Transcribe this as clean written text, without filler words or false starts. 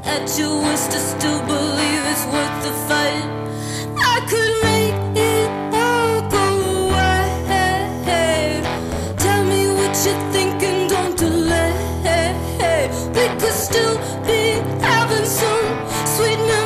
at your worst to still believe it's worth the fight. I could make it all go away. Tell me what you're thinking, don't delay. We could still be having some sweet memories.